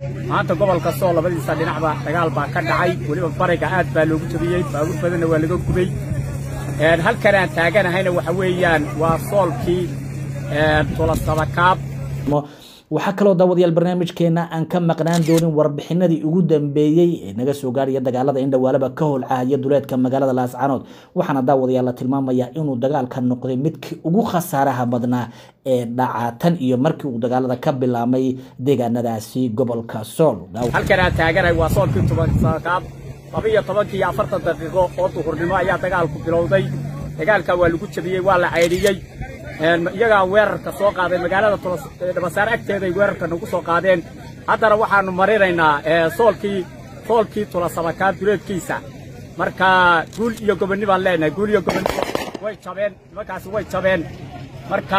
maanta gobolka Sool labadiisa dhinacba dagaal baa ka dhacay waliba bariga aad baa loogu jabiyay baabuur badan waa laga gubay halkan aan taaganahayna waxa weeyaan waa Soolkii tola sabakaab waxaa kaloo daawadayaal barnaamijkeena aan ka maqnaan doonin warbixinadii ugu dambeeyay ee naga soo gaaraya dagaalada in dhawaalaba ka holcaaya duleedka magaalada Laascaanood waxaana daawadayaal la tilmaamayaa inuu dagaalka noqday midkii ugu khasaaraha badnaa ee dhacatan iyo markii uu dagaalada ka bilaabmay deegaanadaasi gobolka Sool halkan aan taaganahay waa Soolkii toban sabakaab 12 iyo 40 daqiiqo oo duhurnimo ayaa dagaalku bilowday dagaalka waa lagu jabiyay waa la ceyriyay iyaga weerarka soo qaaday magaalada Dhabasaar agteeda ay weerarka nagu soo qaadeen haddana waxaanu marinaynaa Soolkii tola sabakaab duleedkiisa marka guul iyo gobonnimo baan leenahay guul iyo gobonnimo way jabeen markaas way jabeen marka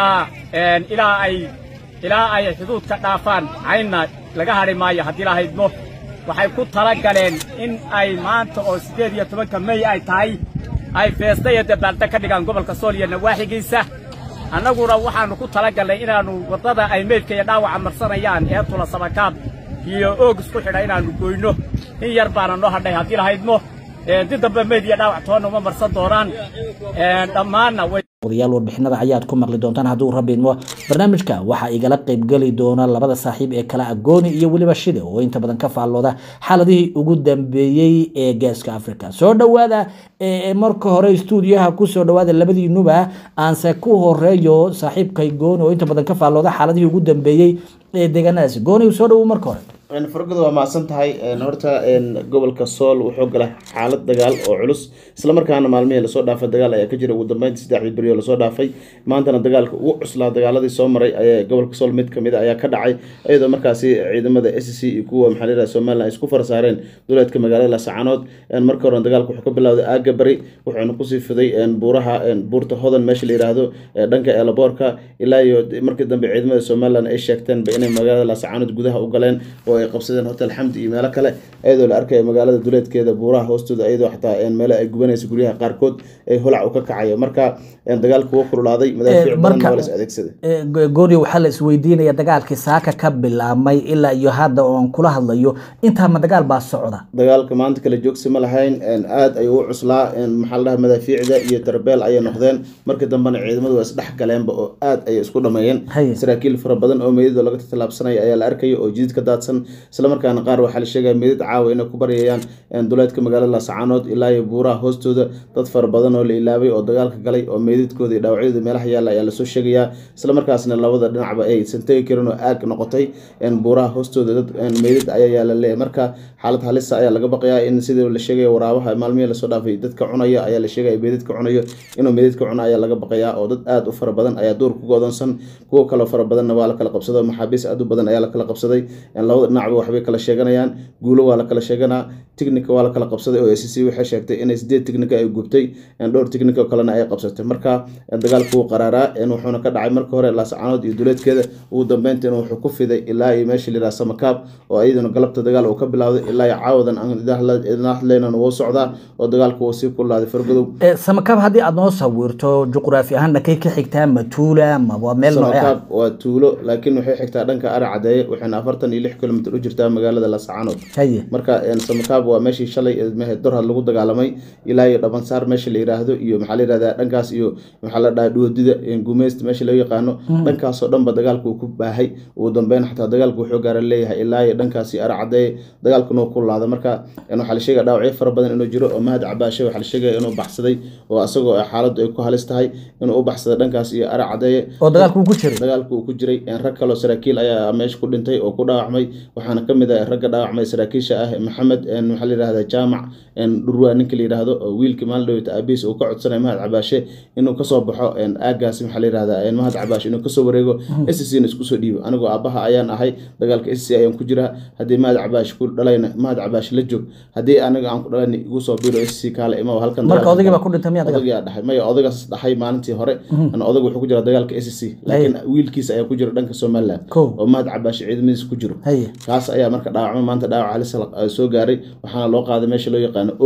ilaa ay xuduudka dhaafaan ayna laga hari maayo haddii la haydno waxay ku tala galeen in ay maanta oo 18 May ay tahay ay feestay dabaaldeg ka dhigaan gobolka Sool iyo nawaaxigiisa annaguna waxaanu ku tala galnay inaanu wadada ay meedka iyo dhaawaca marsanayaan ee tola sabakaab iyo oog isku xidhay inaanu goyno in yar baana noo hadhay haddii la haydno dib dambe meed iyo dhaawac toona uma marsan doonaan dhammaanna wadayaal warbixinada ayaad ku maqli doontaan hadduu rabiidmo barnaamijka waxaa igala qayb gali doona labada saaxiib ee kala Gooni iyo waliba Shide oo inta badan ka faallooda xaaladihii ugu dambeeyay ee Geeska Afrika soo dhawaada marka hore stuudiyaha ku soo dhawaada labadiinuba aan se ku horeeyo saaxiibkay Gooni oo inta badan ka faallooda xaaladihii ugu dambeeyay ee deegaanadaasi Gooni soo dhaw marka hore farqadu waa maasan tahay horta gobolka Sool wuxuu galay xaalad dagaal oo culus isla markaana maalmihii la soo dhaafay dagaal ayaa ka jira ugu dambeyntii 3 bari oo la soo dhaafay maantana dagaalka ugu cuslaa dagaaladii soo maray ayaa gobolka Sool mid kamid ayaa ka dhacay iyadoo markaasi ciidamada SSC iyo kuwa maxalliga Soomaaliya isku farsaareen duleedka magaalada Laascaanood marka hore dagaalku wuxuu ka bilowday aaga bari wuxuuna ku sii fiday buuraha buurta hodan meesha la yiraahdo dhanka Eelaboorka ilaa iyo markii dambe ciidamada Soomaaliya ay sheegteen inay magaalada Laascaanood gudaha u galeen oo ay qabsadeen hotel Xamdi iyo meelo kale ayadoo la arkay magaalada duleedkeeda buuraha hoostooda ayadoo xataa meelo ay gubanayso guryaha qaarkood ay holac u ka kacayo marka dagaalku wuu kululaaday madaafiic badan oo la adeegsaday Gooni waxa la isweydiinaya dagaalkii saaka ka bilaabmay ilaa iyo hadda oo aan kula hadlayo inta ma dagaal baa socda dagaalka maanta kala joogsi ma lahayn aad ay u cuslaa maxallaha madaafiicda iyo tarbeel ay noqdeen markii dambena ciidamadu is dhax galeenba oo aad ay isku dhameeyeen saraakiil fara badan oo meedada laga talaabsanay ayaa la arkay oo jidka daadsan isla markaana qaar waxa la sheegay meedad caawa inay ku barayaan duleedka magaalada Laascaanood ilaa iyo buuraha hoostooda dad fara badan oo la ilaabay oo dagaalka galay oo meedadkooda iyo dhaawacyada meelaha yaala ayaa la soo sheegaya isla markaasna labada dhinacba ay santay kareen oo aag noqotay buuraha hoostooda dad meedad ayaa yaala marka xaalad halis ayaa laga baqayaa in sidoo la sheegay waraabaha maalmihii la soo dhaafay dadka cunaya ayaa la sheegay meedadka cunayo inuu meedadka cunaya ayaa laga baqayaa oo dad aad u fara badan ayaa door ku go'doonsan kuwa kale fara badan waa la kala qabsaday maxaabiis aad u badan ayaa la kala qabsaday labada dhinacba waxbay kala sheeganayaan guulo waa la kala sheeganaa technique waa la kala qabsaday oo SSC waxay sheegtay in 8 technique ay gubtay dhowr technique oo kalena ay qabsatay marka dagaalku uu qaraaraa wuxuuna ka dhacay marka hore Laascaanood iyo duleedkeeda ugu dambeyntii wuxuu ku fiday ilaa iyo meesha la yiraahdo Samakaab oo ayaduna galabta dagaal uu ka bilowday ilaa iyo caawadan aan idaahleenana wuu socdaa oo dagaalku uu sii kulaaday fargadow Samakaab hadii aad noo sawirto juqraafi ahaan dhakay ka xigtaa Matuula ma waa meel nooc Samakaab waa tuulo laakiin waxay xigtaa dhanka Aracadeeye waxayna 46 kilomitir u jirtaa magaalada Laascaanood marka Samakaab waa meeshii shalay dorhad lagu dagaalamay ilaa iyo Dhabansaar meesha la yiraahdo iyo maxaa la yiraahdaa dhankaas iyo maxaa la dhahaa Dhoodida Gumeest meesha loo yaqaano dhankaas oo dhanba dagaalku ku baahay ugu dambeyn xataa dagaalku wuxuu gaar leeyahay ilaa iyo dhankaas Aracadeeye dagaalkuna ku laada marka waxa la sheegay dhaawacyo fara badan inuu jiro oo Mahad Cabaashe waxa la sheegay inuu baxsaday oo asagoo xaaladu ay ku halis tahay inuu u baxsaday dhankaas iyo Aracadeeye oo dagaalku ku jiray rag kale saraakiil ayaa meesha ku dhintay oo ku dhaawacmay waxaana kamid ah ragga dhaawacmay saraakiisha ah Maxamed waxa la yiraahdaa Jaamac Dhurwaa ninka la yiraahdo oo wiilkii maalin dhawta Abiis uu ka codsanay Mahad Cabaashe inuu ka soo baxo aagaas waxa la yiraahdaa Mahad Cabaashe inuu ka soo wareego SSC isku soo dhiibo anigoo aabaha ayaan ahay dagaalka SSC ayaan ku jiraa hadii Mahad Cabaashe ku dhalayna Mahad Cabaashe la joog hadii aniga aan ku dhalayna igu soo biiro SSC kale ima halkan marka odayga ba ku dhintay miyaa odayga dhahay may odaygaas dhahay maalintii hore ana odaygu wuxuu ku jiraa dagaalka SSC laakiin wiilkiisa ayaa ku jira dhanka Soomaaliland oo Mahad Cabaashe ciidamadiisa ku jiro kaas ayaa marka dhaawacmay maanta dhaawac halis soo gaaray waxaana loo qaaday meesha loo yaqaan og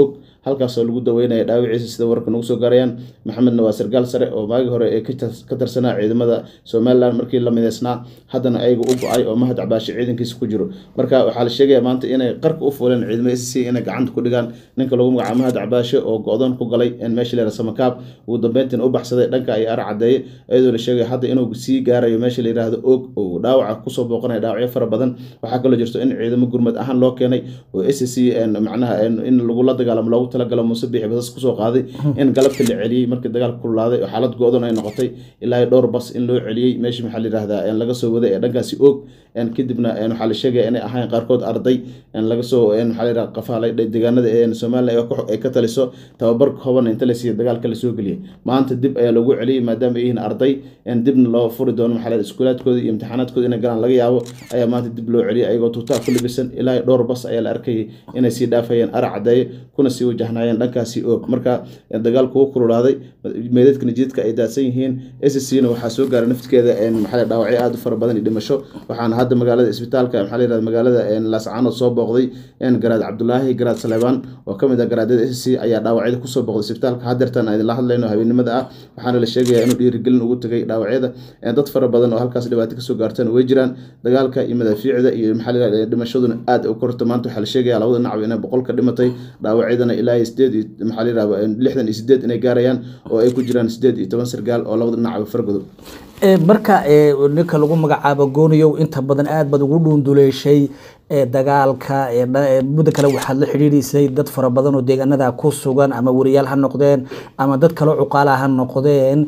halkaasoo lagu daweynaya dhaawiciisa sida wararka nagu soo gaarayaan. maxamedna waa sargaal sare oo maagii hore ee ka tirsanaa ciidamada Somaliland markii la mideysnaa haddana ayaga u go'ay oo Mahad Cabaashi ciidankiisa ku jiro. marka waxaa la sheegayaa maanta inay qarka u fuuleen ciidamada SSC inay gacanta ku dhigaan ninka lagu magacaabo Mahad Cabaashi oo go'doon ku galay meesha la yiraahdo Samakaab ugu dambeyntii u baxsaday dhanka ay ar cadeeyay iyadoo la sheegay hadda inuu sii gaarayo meesha la yiraahdo og oo dhaawac ku soo booqanay dhaawacyo fara badan. waxaa kaloo jirto in ciidamo gurmad ahaan loo keenay oo SSC macnaha in lagu la dagaalamo loogu talagalo Muuse Biixi basas ku soo qaaday in galabta la celiyay markii dagaalku kulaaday oo xaalad go'doon ay noqotay ilaa dhowr bas in loo celiyay meesha maxaa la yiraahdaa in laga soo waday dhankaasi og kadibna waxaa la sheegay inay ahayn qaarkood arday laga soo maxaa la yiraahdaa qafaalay deegaanada Soomaaliya ay ka taliso tababar kooban inta la siiyay dagaalka la soo galiyay. maanta dib ayaa lagu celiyay maadaama ay yihiin arday dibna loo furi doono maxaa la yiraahdaa iskuulaadkooda iyo imtixaanaadkooda inay galaan laga yaabo ayaa maanta dib loo celiyay ayagoo tuutaa ku libisan ilaa dhowr bas ayaa la arkay inay sii dhaafayeen ar cadeeye kuna sii wajahnayeen dhankaasi og. marka dagaalku uu kululaaday meedadkana jidka ay daadsan yihiin. SSC-na waxaa soo gaaray naftigeeda maxaa la dhaawacyo aad u fara badan iyo dhimasho. waxaana hadda magaalada isbitaalka maxaa la yiraahdaa magaalada Laascaanood soo booqday garaad Cabdullaahi garaad Saleebaan oo kamid ah garaadada SSC ayaa dhaawacyada ku soo booqday isbitaalka hadeertan ay la hadlayno habeenimada ah. waxaana la sheegayaa inuu dhiirigelin ugu tagay dhaawacyada dad fara badan oo halkaas dhibaato ka soo gaarteen way jiraan. dagaalka iyo madaafiicda iyo maxaa la yiraahdaa dhimashaduna aad u korto. maanta waxaa la sheegayaa labada dhinac inay 100 ka dhimatay dhaawacyadana ilaa 8 maxaa la yiraahdaa 68 inay gaarayaan oo ay ku jiraan 18 sargaal oo labada dhinac fargodo. marka ninka lagu magacaabo Gooniyow inta badan aad bad ugu dhuunduleeshay dagaalka muddo kale waxaad la xiriirisay dad fara badan oo deegaanada ku sugan ama wariyaal ha noqdeen ama dad kale cuqaala ha noqdeen.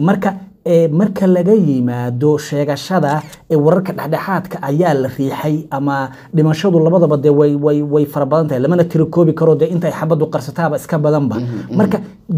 marka laga yimaado sheegashada wararka dhexdhexaadka ayaa la riixay ama dhimashadu labadaba de way fara badan tahay lamana tiro koobi karo de intay xabadu qarsataaba iska badanba. marka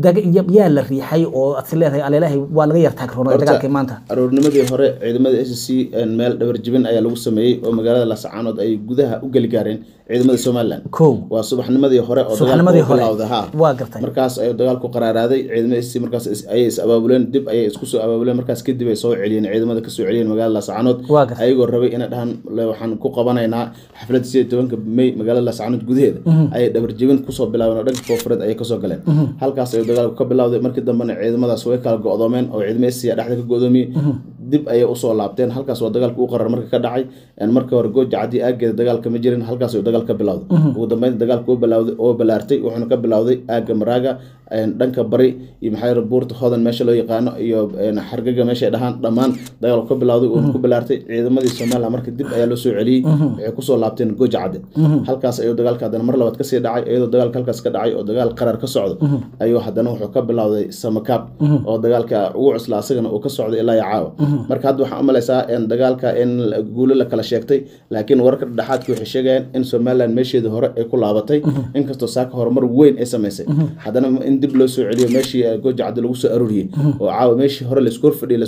yaa la riixay oo aad leedahay aleelahay waa laga yartaa karoonay dagaalkii maanta. aroornimadii hore ciidamada SSC meel dhabar jibin ayaa lagu sameeyay oo magaalada Laascaanood ay gudaha u gali gaareen ciidamada Somaliland. waa subaxnimadii hore oo dagaalku bilowday waa gartay. markaas ay dagaalku qararaaday ciidamada SSC markaas ay is abaabuleen dib ay isku soo abaabuleen markaas kadib ay soo celiyeen ciidamada ka soo celiyeen magaalada Laascaanood ayagoo rabay inay dhahan waxaan ku qabanaynaa xaflad 18 May magaalada Laascaanood gudaheeda ay dhabar jibin ku soo bilaabeen dhanka koonfureed ay ka soo galeen. halkaas ay dagaalku ka bilowday markii dambena ciidamadaas way kala go'doomeen oo ciidamada SSC dhexda ka go'doomiyay dib ay u soo laabteen. halkaas waa dagaalku u qarar marka ka dhacay marka hore Gooja Cadii aageeda dagaalka ma jirin halkaas ay dagaalka bilowday. ugu dambeyn dagaalku oo balaartay wuxuuna ka bilowday aaga Maraaga dhanka bari iyo maxay buurta Hodan meesha loo yaqaano iyo xargaga meesha dhahan dhamaan dagaalku ka bilowday oo ku balaartay ciidamadii Soomaaliland marka dib ayaa loo soo celiyay waxay ku soo laabteen Gooja Cadii. halkaas ay dagaalka hadana mar labaad ka sii dhacay iyadoo dagaalka halkaas ka dhacay oo dagaal qarar ka socdo ayuu hadana wuxuu ka bilowday Samakaab oo dagaalka ugu cuslaa asagana uu ka socday ilaa Yacaaw. marka hadda waxaan umalaysaa in dagaalka in guulo la kala sheegtay laakiin wararka dhexaadka waxay sheegayaan in Somaliland meesheeda hore ay ku laabatay inkastoo saaka horumar weyn ay sameysay hadana in dib loo soo celiyo meeshii Gooja Cadii lagu soo aruuriyay oo caawa meeshii hore la isku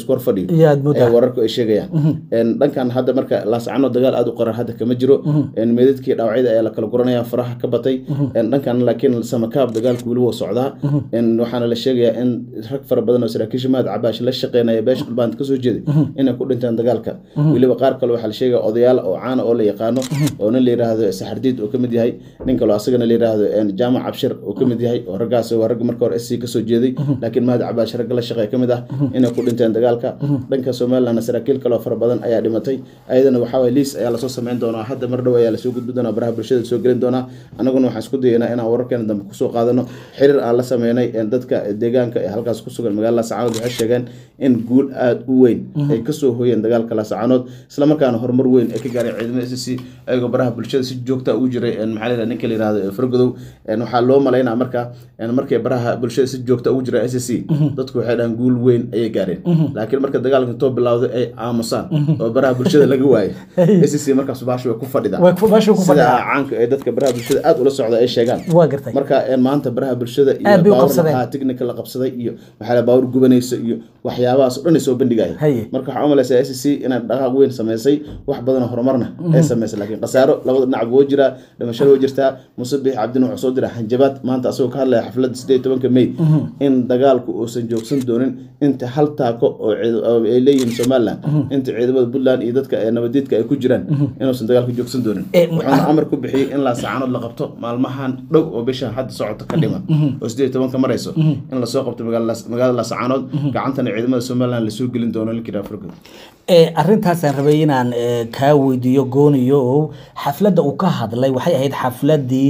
fadhiyo wararku ay sheegayaan. dhankan hadda marka Laascaanood dagaal aad u qarar hadda kama jiro meedadkii dhaawacyada ayaa la kala guranaya faraha ka batay. dhankan laakiin Samakaab dagaalku wali wuu socdaa waxaana la sheegayaa in rag fara badan oo saraakiisha Mahad Cabaashi la shaqeynaya beesha dhulbaanta ka soo jeeday inay ku dhintaan dagaalka. waliba qaar kale waxaa la sheegaa odayaal oo caan oo la yaqaano oo nin la yiraahdo Saxardiid oo kamid yahay nin kale asagana la yiraahdo Jaamac Cabshir oo kamid yahay oo ragaas waa rag marka hore SSC ka soo jeeday laakiin Mahad Cabaashi rag la shaqeey kamid ah inay ku dhintaan dagaalka. dhanka Somaliland saraakiil kale oo fara badan ayaa dhimatay ayadana waxa way liis ayaa la soo sameyn doonaa hadda mar dhow ayaa la soo gudbi doonaa baraha bulshada soo gelin doonaa. anaguna waxaan isku dayeynaa inaan wararkeena dambe ku soo qaadano xiriir aan la sameynay dadka deegaanka ee halkaas ku sugan magaalada Laascaanood waxay sheegeen in guul aad u weyn ay ka soo hooyeen dagaalka Laascaanood isla markaana horumar weyn ay ka gaareen ciidamada SSC ayagoo baraha bulshada si joogto ah u jiray maxaa la yiraahdaa ninka la yiraahdo Fargodow waxaa loo maleynaa markay baraha bulshada si joogto ah u jiray SSC dadku waxay dhahan guul weyn ay gaareen laakiin marka dagaalka intuu bilowday ay aamusaan oo baraha bulshada laga waayay SSC markaas baashi way ku fadhidaa sida caanka ee dadka baraha bulshada aad ula socda ay sheegaan. marka maanta baraha bulshada iyo baawurka technical la qabsaday iyo waxa la baawur gubanaysa iyo waxyaabahaas dhan soo bandhigaya. marka waxaan u maleysaa SSC inay dhaqaaq weyn sameysay wax badan horumarna ay sameysay laakiin qasaaro labada dhinac boo jira dhimashada oo jirta Muuse Biixi Cabdina wuxuu soo diray hanjabaad maanta asoo ka hadlaya xaflad 18 May in dagaalku uusan joogsan doonin inta hal taako oo ay leeyihiin Somaliland inta ciidamada Puntland iyo dadka nabadiidka ay ku jiraan inuusan dagaalku joogsan doonin waxaan amar ku bixiyay in la saacanood la qabto maalmahan dhow oo bisha hadda socota ka dhima oo 18 marayso in la soo qabto magaalada la saacanood gacantana ciidamada Somaliland la soo gelin doono ilaa Afrika arrintaas aan rabay inaan ka weydiiyo gooniyo xafladda uu ka hadlay waxay ahayd xafladii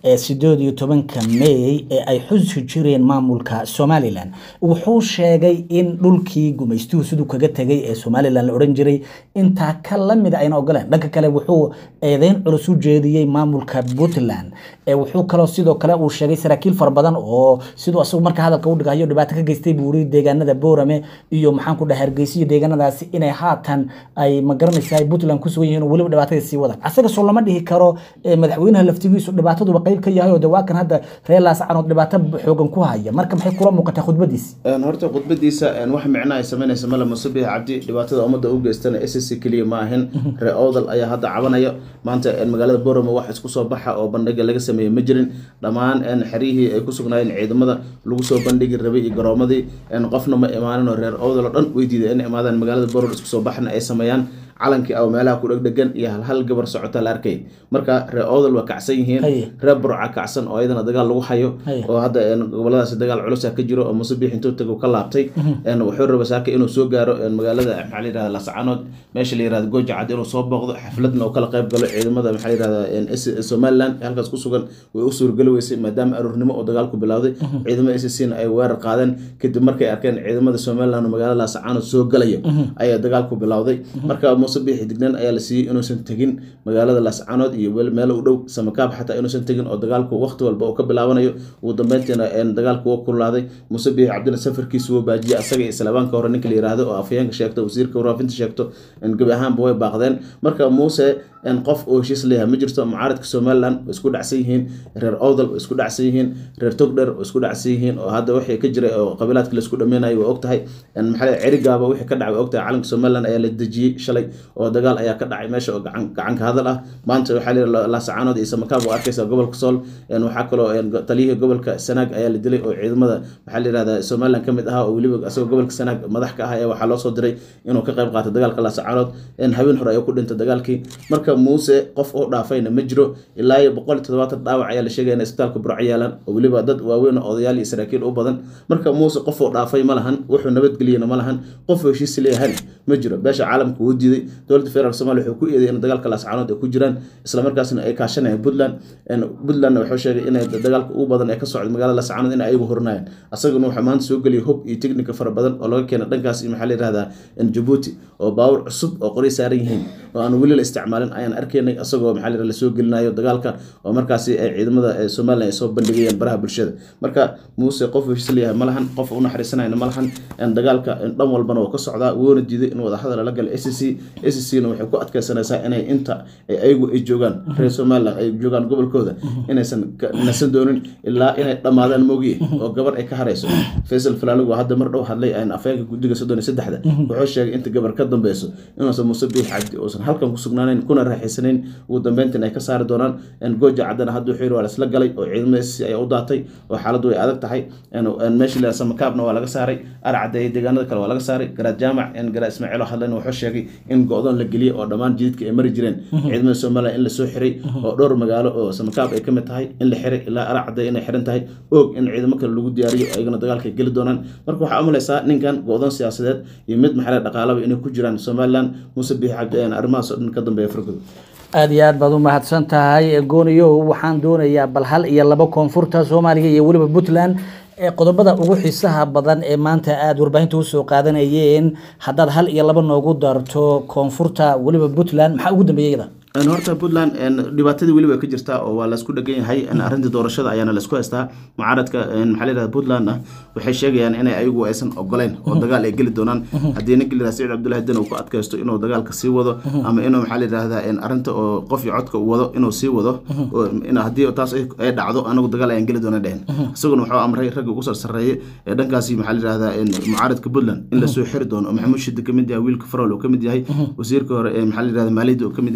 18 May ee ay xusi jireen maamulka Somaliland wuxuu sheegay in dhulkii gumaystuhu sidoo kaga tagay ee Somaliland la oran jiray inta ka lamid ayna ogolaan dhanka kale wuxuu eedeyn culus u jeediyay maamulka Puntland wuxuu kaloo sidoo kale uu sheegay saraakiil far badan oo sidoo asagu marka hadalka u dhigayo dhibaato ka geystay buuri deegaanada Boorame iyo maxaan ku dhahay Hargeysa deegaanadaasi inay haatan ay magaranaysaa Puntland ku soo yihiin waliba dhibaatada sii wadaan asaga soo lama dhihi karo madaxweynaha laftigiisu dhibaatadu qayb ka yahay oo dawaakan hadda reelaas canood dhibaato xoogan ku haya marka maxay kula muuqataa khudbadiisa horta khudbadiisa wax macna ay sameynaysa mala Musabbih Cabdi dhibaatada umada u geystana SSC kaliya ma ahan reeodal ayaa hadda cabanaya maanta magaalada Boorame wax isku soo baxa oo bandhiga laga sameeyay ma jirin dhamaan xariihii ay ku sugnaayeen ciidamada lagu soo bandhigi rabay iyo garoomadii qofna ma imaanin oo reeodal dhan weydiiday in imaadaan magaalada Boorame isku soo baxna ay sameeyaan calankii oo meelaha ku dhagdhagan iyo hal gabar socota la arkay marka reeodal waa kacsan yihiin reer Burca kacsan oo ayadana dagaal lagu hayo oo hadda goboladaas dagaal culus ka jiro oo Musabbih intuu tago ka laabtay wuxuu rabaa saaka inuu soo gaaro magaalada maxalliga Laascaanood meesha la yiraahdo Goojacad inuu soo booqdo xafladna oo kala qayb galo ciidamada maxalliga Somaliland halkaas ku sugan way u suurgalaysay maadaama aroornimo oo dagaalku bilowday ciidamada SSC ay weerar qaadeen kadib markay arkeen ciidamada Somaliland magaalada Laascaanood soo galayo ayaa dagaalku bilowday marka Musabbih dignan ayaa la siiyay inuusan tagin magaalada Laascaanood iyo meel u dhow Samakaab xataa inuusan tagin oo dagaalku waqti walba oo ka bilaabanayo ugu dambeyntiina dagaalku uu kulaaday Musabbih Cabdi safarkiisu uu baajiyay asaga islaabanka hore ninka la yiraahdo oo afayeenka sheegto wasiirka warfaafinta sheegto in gabi ahaan way baaqdeen marka Muuse qof oo heshiis leeyahay ma jirto mucaaradka Somaliland isku dhacsan yihiin reer Awdal isku dhacsan yihiin reer Togdheer isku dhacsan yihiin oo hadda wixii ka jiray oo qabiilaadka la isku dhameeyay waa ogtahay maxay cirigaaba wixii ka dhacay ogtahay calanka Somaliland ayaa la dajiyay shalay oo dagaal ayaa ka dhacay meesha oo gacan ka hadal ah maanta waxa la Laascaanood iyo Samakaab oo arkaysa gobolka Sool waxa kale oo taliyaha gobolka Sanaag ayaa la dilay oo ciidamada waxa la yiraahdaa Somaliland kamid ah oo waliba asoo gobolka Sanaag madax ka ah ayaa waxa loo soo diray inuu ka qayb qaato dagaalka Laascaanood habeen hore ay ku dhintay dagaalkii marka Muuse qof oo dhaafayna ma jiro ilaa 170 dhaawac ayaa la sheegay in isbitaalka Burco yaalan oo waliba dad waaweyn oo odayaal iyo saraakiil u badan marka Muuse qof oo dhaafay ma lahan wuxuu nabadgeliyana ma lahan qof heshiis leeyahay ma jiro beesha caalamku uu diiday dowladda federaalka Soomaaliya wuxuu ku eedeeyay in dagaalka Laascaanood ay ku jiraan isla markaasna ay kaashanayaan Puntland wuxuu sheegay in dagaalka ugu badan ay ka socdo magaalada Laascaanood in ay ugu hornaayeen asaguna wuxuu maanta soo galiyay hub iyo technique fara badan oo laga keenay dhankaas iyo maxaa la yiraahdaa Djibouti oo baawur cusub oo qori saaran yihiin oo aan wali la isticmaalin ayaan arkaynay asagoo maxaa la soo gelinayo dagaalka oo markaasi ay ciidamada Soomaaliya ay soo bandhigayeen baraha bulshada marka Muuse qof heshiis leeyahay ma lahan qof u naxariisanayna ma lahan dagaalka dhan walbana oo ka socda woona diiday in wada hadal la gal SSC-na waxay ku adkaysanaysaa inay inta ayagu ay joogaan reer Somaliland ay joogaan gobolkooda inaysan nasan doonin ilaa inay dhamaadaan moogiye oo gabar ay ka harayso Faisal Falaalugu hadda mar dhow hadlay aan afayeenka guddiga 33 wuxuu sheegay inta gabar ka dambayso inuusan Musabbih Cabdi oo halkan ku sugnaanayn kuna raaxaysaneyn ugu dambeyntii ay ka saari doonaan Goojacadna hadda wuxuu yiri waa isla galay oo ciidamada SSC ay u daatay oo xaaladdu ay adag tahay meeshii la Samakaabna waa laga saaray Arcade deegaanada kale waa laga saaray Garaad Jaamac Garaad Ismaaciil oo hadlayna wuxuu sheegay in go'doon la geliyay oo dhamaan jidadka ay mari jireen ciidamada Soomaaliya in la soo xiray oo dhowr magaalo oo Samakaab ay kamid tahay in la xiray ilaa Arcade inay xiran tahay og in ciidamo kale lagu diyaariyo ayagana dagaalka gali doonaan marka waxa amulaysa ninkan go'doon siyaasadeed iyo mid maxalli dhaqaalaha inay ku jiraan Somaliland Musabbih Cabdi arrimahaas oo dhan ka dambeeya farqadu aad iyo aad baad u mahadsan tahay gooniyo waxaan doonayaa bal hal iyo laba koonfurta Soomaaliya iyo waliba Puntland qodobada ugu xiisaha badan ee maanta aad warbaahinta u soo qaadanayeen haddaad hal iyo laba noogu darto koonfurta waliba Puntland maxaa ugu dambeeyay horta Puntland dhibaatadii waliba ka jirta oo waa la isku dhagan yahay arrinta doorashada ayaana la isku haystaa mucaaradka maxaa la yiraahdaa Puntland waxay sheegayaan in ayagu aysan ogoleen oo dagaal ay gali doonaan haddii ninka la Saciid Cabdullaahi Dan uu ku adkaysto inuu dagaalka sii wado ama inuu maxaa la yiraahdaa arrinta oo qof iyo codka uu wado inuu sii wado in haddii taas ay dhacdo anagu dagaal ayaan gali doonaa dheen isaguna wuxuu amray rag ugu sarreeyay ee dhankaasi maxaa la yiraahdaa mucaaradka Puntland in la soo xiri doono Maxamuud Shidde kamid yahay wiilka Farol oo kamid yahay wasiirka hore ee maxaa la yiraahdaa maaliyadda oo kamid yahay Xasan Shir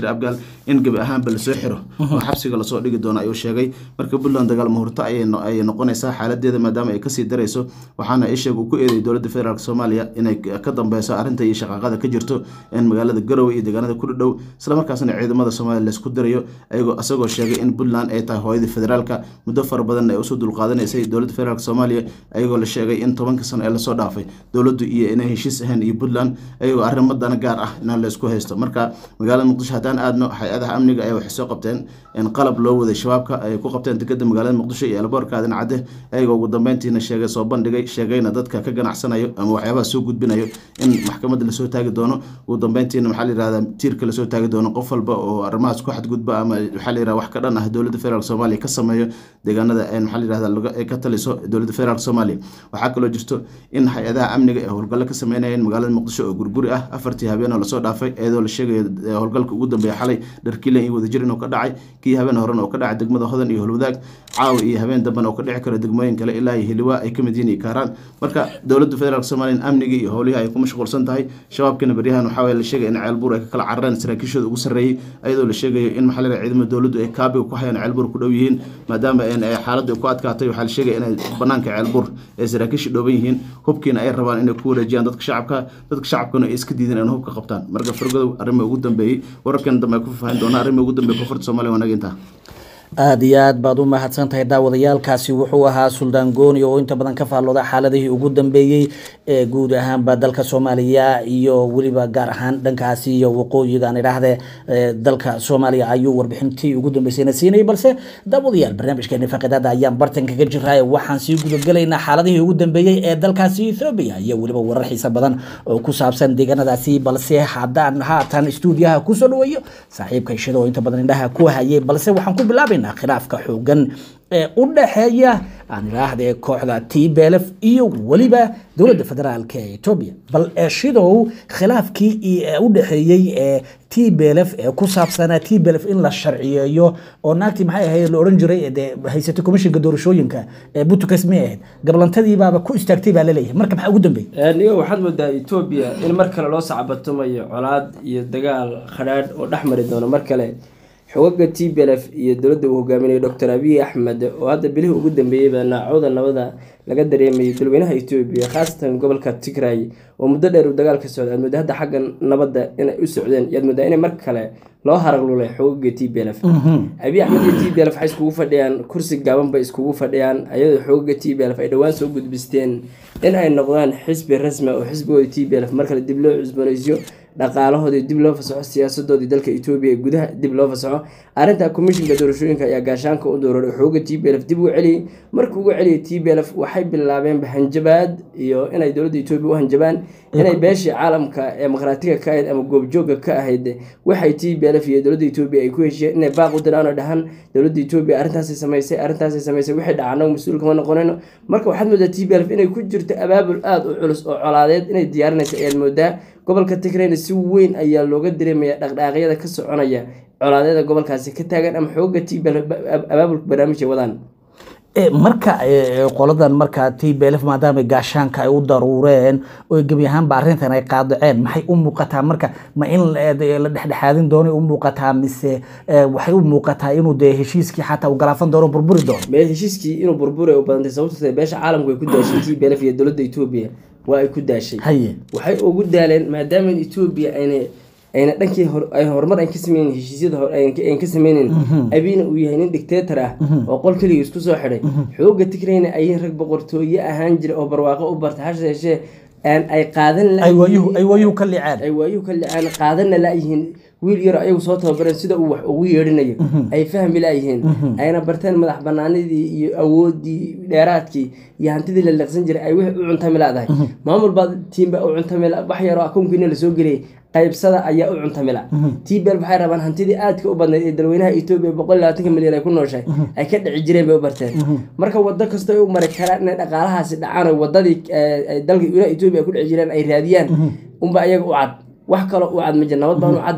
abgaal in gabi ahaanba lasoo xiro oo xabsiga lasoo dhigi doono ayuu sheegay marka Puntland dagaal mahurto ay noqonaysaa xaaladeeda maadaama ay kasii darayso waxaana ay sheeg uu ku eeday dowladda federaalka Soomaaliya inay ka dambayso arrinta iyo shaqaqada ka jirto in magaalada Garowe iyo deegaanada ku dhow isla markaasna ciidamada Soomaaliya la isku dirayo asagoo sheegay in Puntland ay tahay hooyada federaalka muddo far badan ay u soo dulqaadanaysay dowladda federaalka Soomaaliya ayagoo la sheegay in 10 sano ee la soo dhaafay dowladdu iyo inay heshiis ahaan iyo Puntland ayagoo arrimadan gaar ah in la isku haysto marka magaalada Muqdisho hadaan aadno hay'adaha amniga ay wax soo qabteen in qalab loo waday shabaabka ay ku qabteen dekedda magaalada Muqdisho iyo Elboorkaadina Cade ayagoo ugu dambeyntiina sheegay soo bandhigay sheegayna dadka ka ganacsanayo ama waxyaabaha soo gudbinayo in maxkamadda la soo taagi doono ugu dambeyntiina waxa la yiraahdaa tiirka la soo taagi doono qof walba oo arrimahaas ku xadgudba ama waxa la yiraahdaa wax ka dhan ah dowladda federaalka Soomaaliya ka sameeyo deegaanada waxa la yiraahdaa ay ka taliso dowladda federaalka Soomaaliya waxa kale oo jirto in hay'adaha amniga ee howlgal ka sameeyeen magaalada Muqdisho oo gurguri ah afartii habeen oo la soo dhaafay iyadoo la sheegay howlgalka ugu dambeeyay xalay dharkiilan iyo wadajir inuu ka dhacay kii habeen horena oo ka dhacay degmada Hodan iyo Holwadaag caaw iyo habeen damban oo ka dhici kara degmooyin kale ilaa iyo Hiliwa ay ka mid yihiin Kaaraan marka dowladda federaalka Soomaaliya amniga iyo howlihi ay ku mashquulsan tahay shabaabkana bariyahan waxa way la sheegay in Ceelbuur ay ka kala carareen saraakiishooda ugu sareeyay iyadoo la sheegay in maxalliga ciidamada dowladdu ay kaabiga ku hayaan Ceelbuur ku dhow yihiin maadaama ay xaaladdu ku adkaatay waxa la sheegay in banaanka Ceelbuur ay saraakiishu dhooban yihiin hubkiina ay rabaan inay ku wareejiyaan dadka shacabkuna ay iska diideen in hubka qabtaan marka fargodo arrimo ugu dambeeyay wararkan dambe ku faahin doona arrimo ugu dambeeyay koonfurta Soomaaliya wanaaginta aad iyo aad baad u mahadsantahay daawadayaalkaasi wuxuu ahaa Suldaan Gooni oo inta badan ka faallooda xaaladihii ugu dambeeyay ee guud ahaanba dalka Soomaaliya iyo waliba gaar ahaan dhankaasi iyo waqooyiga aan idhaahdee dalka Soomaaliya ayuu warbixintii ugu dambeysayna siinay balse daawadayaal barnaamijkeena faqidada ayaan bartan kaga jiray waxaan sii gudagalaynaa xaaladihii ugu dambeeyay ee dalkaasi Ethiopia iyo waliba warar xiiso badan oo ku saabsan deegaanadaasi balse haddaan haatan stuudiyaha ku soo dhaweeyo saaxiibka ishado inta badan indhaha ku hayay balse waxaan ku bilaabay khilaafka xoogan ee u dhaxeeya aan ilaahdee kooxda TPLF iyo waliba dowladda federaalka ee Ethiopia bal shidow khilaafkii u dhaxeeyay ee TPLF ee ku saabsanaa TPLF in la sharciyeeyo oo naagtii maxay ahayd la oran jiray ee haysatay komishanka doorashooyinka ee Butukasme gablantadii baaba ku istaagtay baa la leeyahay marka maxaa ugu dambeeyay niyo waxaad moodaa Ethiopia in mar kale loo sacabatumayo colaad iyo dagaal khadhaadh oo dhaxmari doono mar kale xoogga TPLF iyo dowladda uu hogaaminayo Dr. Abiy Ahmed oo hadda bilihii ugu dambeeyay baa naacooda nabada laga dareemay dalweynaha Ethiopia khaasatan gobolka Tigray oo muddo dheer u dagaal ka socday muddo hadda xaggan nabada inay u socdeen yaad muddo inay mar kale loo haraglulay xoogga TPLF Abiy Ahmed iyo TPLF waxay iskugu fadhiyaan kursi gaaban bay iskugu fadhiyaan ayadoo xoogga TPLF ay dhawaan soo gudbisteen in ay noqdaan xisbi rasmi oo xisbigooda TPLF mar kale dib loo cusboonaysiyo dhaqaalahoodii dib loo fasaxo siyaasadoodii dalka Ethiopia gudaha dib loo fasaxo arinta komishanka doorashooyinka ayaa gaashaanka u dooray xoogga TPLF dib u celiyay markii ugu celiyay TPLF waxay bilaabeen hanjabaad iyo inay dowladda Ethiopia u hanjabaan inay beeshii caalamka ee dimuqraadiga ka ahayd ama goobjooga ka ahayd waxay TPLF iyo dowladda Ethiopia ay ku heshiiyeen inay baaq u diraan oo dhahan dowladda Ethiopia arintaas ay samaysay wixii dhacana mas'uul kama noqonayno marka waxaad moodaa TPLF inay ku jirto abaabul aad u culus oo colaadeed inay diyaarinayso ayaad moodaa gobolka Tigray si weyn ayaa looga dareemaya dhaqdhaqaaqyada ka soconaya colaadeeda gobolkaasi ka taagan ama xoogga TPLF abaabul barnaamij wadaan marka qoladan marka TPLF maadaama gaashaanka ay u daruureen oo gabi ahaanba arrintan ay qaadaceen maxay u muuqataa marka ma in la dhexdhexaadin doono u muuqataa mise waxay u muuqataa inuu heshiiskii xataa u galaafan doono burburi doono heshiiskii inuu burburi u badantay sababtoo beesha caalamku ay ku daashay TPLF iyo dowladda Ethiopia waa ay ku daashay waxay ugu daaleen maadaama Ethiopia ayna dhankii ay horumar ay ka sameeyeen heshiisyada ay ka sameeyeen Abiina uu yahay nin dictator ah oo qol kaliya isku soo xidhay xoogga Tigrayna ay rag boqortooyo ahaan jiray oo barwaaqo u bartay hashayshee ay qaadan la ay wayu ka licaan qaadan la yihiin wiil yar ayagu soo tababareen sida uu wax ugu yeedhinayo ay fahmi laayihiin ayna barteen madax banaanidii iyo awoodii dheeraadkii iyo hantidii la liqsan jiray ay wixii u cuntami laadahay maamul baad tiimba u cuntami la wax yar oo akoonkiina la soo geliyay qaybsada ayaa u cuntamila TPLF waxay rabaan hantidii aadka u badnayd ee dalweynaha Ethiopia 120 milyan ay ku nooshay ay ka dhici jireen bay u barteen marka wada kasta ay u mari karaan in dhaqaalahaasi dhacaan oo wadadii dalka Ethiopia ku dhici jireen ay raadiyaan umba ayaga u cad wax kale u cad ma jirna nabad baan u cadayn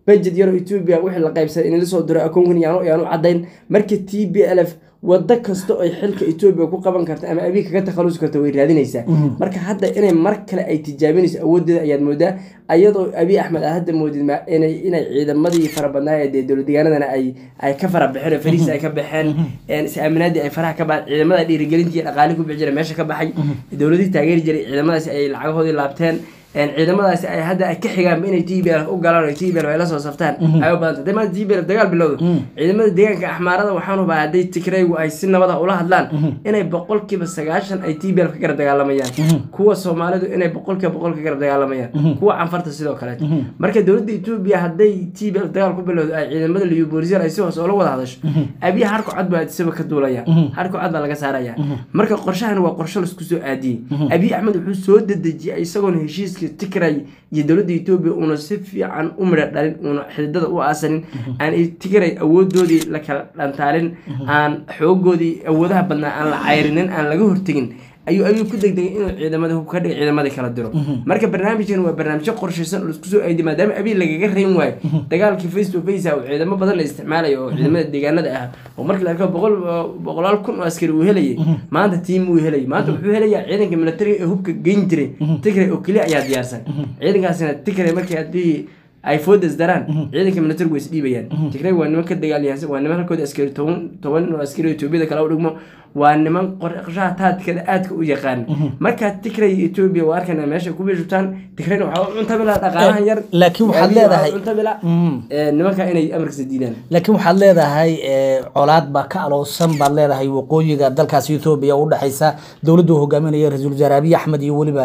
budget yaro Ethiopia wixii la qaybsaday in la soo diro akoonkan yaanu cadayn marka TPLF wada kasto ay xilka Ethiopia ku qaban karto ama abi kaga takhalusi karto way raadinaysaa marka hadda inay mar kale ay tijaabinayso awoodeeda ayaad moodaa ayadoo Abi Ahmed hadda moodid inay ciidamadii farabadnaa ee dowladdeegaanadana ay ka farabixeen fariis ay ka baxeen is-aaminaadii ay faraha ka baa ciidamada dhiirigelintii dhaqaale ku bixi jiray meesha ka baxay dowladii taageeri jiray ciidamadaas ay lacagahoodii laabteen ciidamadaas ay hadda ay ka xigaan inay TPLF u galaan oo TPLF ay la soo saftaan ay u badan dama TPLF dagaal bilowdo ciidamada deegaanka Axmaarada waxaan u baahaday Tigraygu ay si nabad ah ula hadlaan inay 90% ay TPLF ka garab dagaalamayaan kuwa Soomaalidu inay 100% ka garab dagaalamayaan kuwa anfarta sidoo kale marka dawladda Ethiopia hadday TPLF dagaal ku bilowdo ay ciidamada liyu booliska ay soo la wada hadasho abi harku cad baa isba ka duulaya harku cad baa laga saaraya marka qorshahan waa qorshe la isku soo aadiyay Abi Ahmed wuxuu soo dadajiyay isagoo heshiis Tigray iyo dawladda Ethiopia una si fiican u midho dhalin una xididada u aasanin aan Tigray awoodoodii la kala dhantaalin aan xoogoodii awoodaha badnaa aan la cayrinin aan laga hortagin ayuu ku degdegay inuu ciidamada hub ka dhig ciidamada kala diro marka barnaamijkan waa barnaamij qorshaysan oo isku soo aadi maadaama abi lagaga reyn waayo dagaalkii face to face oo ciidamo badan la isticmaalayo oo ciidamada deegaanada ah oo markii la arko 100,000 askari uu helayay maanta team uu helayay maanta wuxuu helayaa ciidanka military ee hubka geyn jiray Tigray oo kaliya ayaa diyaarsan ciidankaasina Tigray markii hadii ay foodas daraan ciidanka military way isdhiibayaan Tigray waa niman ka dagaalyahansan waa niman halkooda askari 10 askari Ethiopia kala u dhigmo waa niman qorshaha taadkada aadka u yaqaan marka Tigray Ethiopia waa arkana meesha ku biishtaan Tigray waxa uu cunta bila dhaqaalahan yar laakiin waxaad leedahay cunta bila nimanka inay amarkiisa diidaan laakiin waxaad leedahay colaad ba ka aloosan baad leedahay waqooyiga dalkaas Ethiopia u dhaxaysa dawladdu hogaaminaya Ra'iisul Wasaare Abiy Ahmed iyo waliba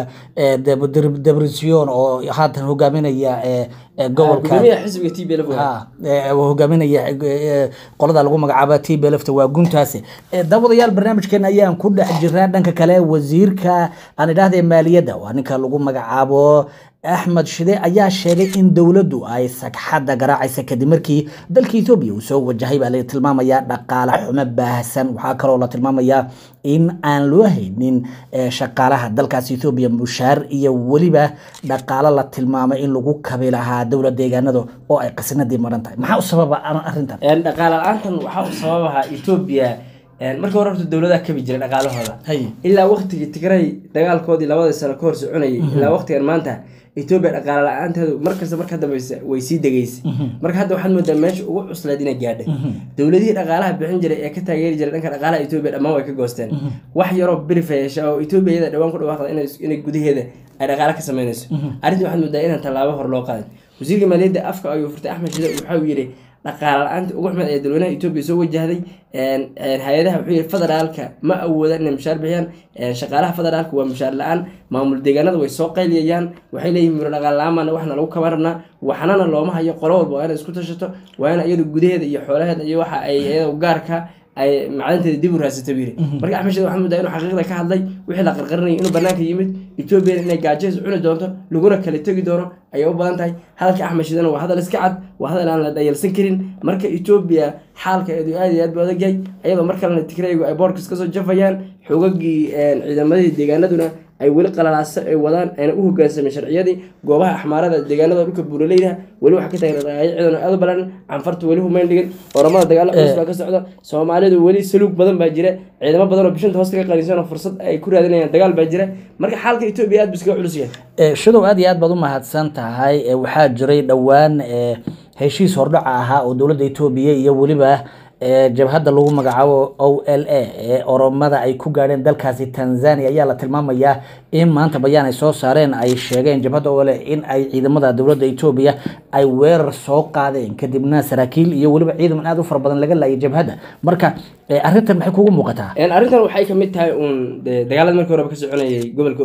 Debretsion oo haatan hogaaminaya gobolka xisbiga TPLF hogaaminaya qolada lagu magacaabo TPLF waa guntaas dabadayaal barnaamijkeena ayaan ku dhex jirnaa dhanka kale wasiirka aan idhaahday maaliyadda waa ninka lagu magacaabo Ahmed Shide ayaa sheegay in dawladdu ay sagxada garaacaysa kadib markii dalka Ethiopia uu soo wajahay baa la tilmaamayaa dhaqaale xumo baahsan waxa kale oo la tilmaamayaa in aan loo haynin shaqaalaha dalkaas Ethiopia mushaar iyo waliba dhaqaale la tilmaamay in lagu kabi lahaa dawladda deegaanada oo ay qasnadii maran tahay maxaa u sababa arrintan dhaqaale la'aantan waxa u sababaha Ethiopia markii hore dawladda ka bijira dhaqaalahooda ilaa waqtigii Tigray dagaalkoodii 2 sano ka hor soconayay ilaa waqtigan maanta Ethiopia dhaqaale la'aanteedu markasta marka dambaysa way sii degaysay marka hadda waxaad moodaa meesha ugu cuslayd inay gaadhay dawladihii dhaqaalaha bixin jiray ee ka taageeri jiray dhanka dhaqaalaha Ethiopia dhammaan way ka goosteen wax yaro bilifayasha oo Ethiopia iyada dhawaan ku dhawaaqday inay gudaheeda ay dhaqaale ka sameynayso arrintii waxaad moodaa in tallaabo hor loo qaaday wasiirka maaliyadda afka ayuu furtay Ahmed Shide waxa uu yiri dhaqaale la'aanta ugu xumad ee dawladda Ethiopia soo wajahday hay'adaha wuxuu yiri federaalka ma awoodaan inay mushaar bixiyaan shaqaalaha federaalka waa mushaar la'aan maamul deegaanada way soo qayliyayaan waxay leeyihiin miro dhaqaale la'aan waxna lagu kabarnaa waxana looma hayo qolo walba waa inay isku tashato waa in iyadu gudaheeda iyo xoolaheeda iyo waxa ay iyada gaarka ay macdanteeda dib u raasatay biri marka Ahmed Shide waxaa muddo inuu xaqiiqda ka hadlay wixii la qarqarnay inuu banaanka yimid Ethiopia inay gaajeys cuni doonto laguna kala tagi doono ayay u badan tahay hadalka Ahmed Shide waa hadal iska cad waa hadal aan la dhayalsan karin marka Ethiopia xaalkeedu aad iyo aad u adag yahay iyadoo markale Tigraygu ay boorkas ka soo jafayaan xoogagii ciidamadii deegaanaduna ay wali qalalaasa ay wadaan ayna u hoggaansamay sharciyadii goobaha Axmaarada deegaanada dhulka buuraleyda wali waxa ka taageeray ciidan aad balan canfartu wali humayn dhigin oramada dagaal cusub ka socda Soomaalidu wali saluug badan baa jira ciidamo badan oo bishinta hoos ka qanisan oo fursad ay ku raadinayaan dagaal baa jira marka xaalka Ethiopia aad biska culus yahay shidow aad iyo aad baad u mahadsan tahay waxaa jiray dhawaan heshiis hordhac ahaa oo dawladda Ethiopia iyo waliba jabhadda lagu magacaabo OLA ee oromada ay ku gaadheen dalkaasi Tanzania ayaa la tilmaamayaa in maanta bayaan ay soo saareen ay sheegeen jabhadda OLA in ay ciidamada dawladda Ethiopia ay weerar soo qaadeen kadibna saraakiil iyo waliba ciidan aad u far badan laga laayay jabhadda marka arrintan maxay kugu muuqataa arrintan waxay ka mid tahay dagaalada markii hore ka soconayay gobolka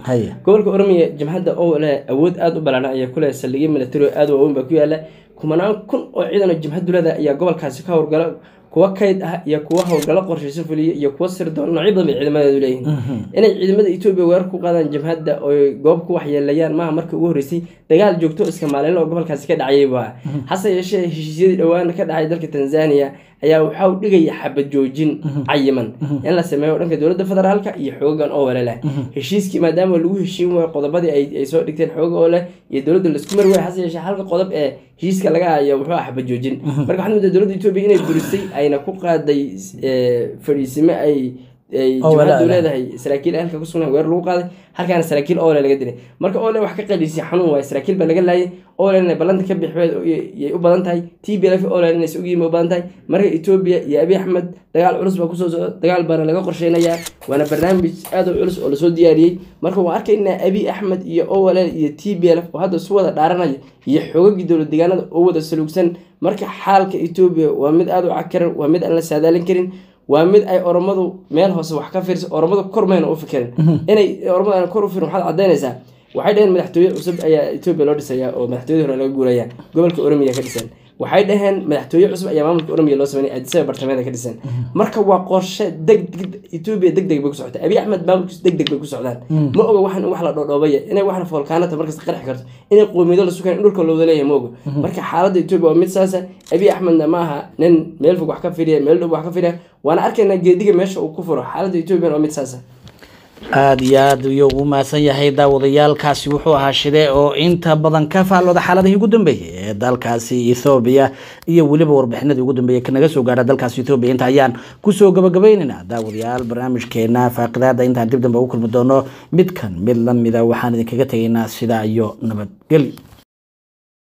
Oromiya jabhadda OLA awood aad u ballaaran ayaa ku leh saldhigyo military aad u weyn ba ku yaala kumanaan kun oo ciidan jabhadulada ayaa gobolkaasi ka howlgala kuwa kayd ah iyo kuwa howlgalo qorshaysan fuliya iyo kuwa sirdoon noocyada badan ciidamada leeyihiin inay ciidamada Ethiopia weerar ku qaadaan jabhadda oo goob ku waxyeelayaan ma markii ugu horeysay dagaal joogto iska maalin oo gobolkaasi ka dhacay hase yeeshee heshiisyadii dhawaan ka dhacay dalka Tanzania ayaa waxa uu dhigaya xabad joojin cayiman in la sameeyo dhanka dowladda federaalka iyo xoogan oo walaalaha heshiiskii maadaama lagu heshiin waayo qodobadii ay soo dhigteen xooga oo leh iyo dowladda la isku marway hase yeeshee halka qodob ee heshiiska laga hayo wuxuu xabad joojin marka waxaan moodaa dowladda Itoobiya inay burisay ayna ku qaaday fariisimo ay jumhuriyaddu leedahay saraakiil halka ku sugan weer lagu qaaday halkaana saraakiil oo laga diray marka oo wax ka qalisay xanuun waa saraakiil ba laga laayay oo inay balanta ka bixweed ay u badan tahay TPLF oo inay isugu yimid u badan tahay marka Itoobiya iyo Abiy Ahmed dagaal culus baa ku soo socda dagaal baan laga qorsheynayaa waana barnaamij aad u culus oo la soo diyaariyay marka waan arkaynaa Abiy Ahmed iyo OWL iyo TPLF oo hadda soo wada dhaaranaya iyo xoogagii dowlad deegaanada oo wada salugsan marka xaalka Itoobiya waa mid aad u cakaran waa mid aan la saadaalin karin waa mid ay oromadu meel hoose wax ka fiirsan oromadu kormeena u fikireen inay oromadu kor u fiirin waxaad cadeynaysaa waxay dhaheen madaxtooye cusub ayaa Itoobiya loo dhisayaa oo madaxtooyada hore laga guuraya gobolka Oromiya ka dhisan waxay dhaheen madaxtooye cusub ayaa maamulka Oromiya loo sameeyay Addis Ababa bartamaha ka dhisan marka waa qorshe degdeg Itoobiya degdeg bay ku socotaa Abiy Ahmed maamulkiisu degdeg bay ku socdaan ma oga waxan wax la dhoodhoobay inay waxna foolkaanada markaas qarxi karto inay qoomiyado la sukaan dhulka loo wada leeyahay ma oga marka xaaladda Itoobiya waa mid saasa Abiy Ahmedna ma aha nin meel fog wax ka fiiriya meel dhow wax ka fiiriya waana arkaynaa geediga meesha uu ku furo xaaladda Itoobiya waa mid saasa aad iyo aad ayuu ugu mahadsan yahay daawadayaalkaasi wuxuu ahaa Shide oo inta badan ka faalooda xaaladihii ugu dambeeyay ee dalkaasi Ethiopia iyo weliba warbixinadii ugu dambeeyay ka naga soo gaadhay dalkaasi Ethiopia inta ayaan ku soo gabagabaynaynaa daawadayaal barnaamijkeena faaqidaada intaan dib dambe u kulmi doono mid la mida waxaan idinkaga tagaynaa sida iyo nabadgelyo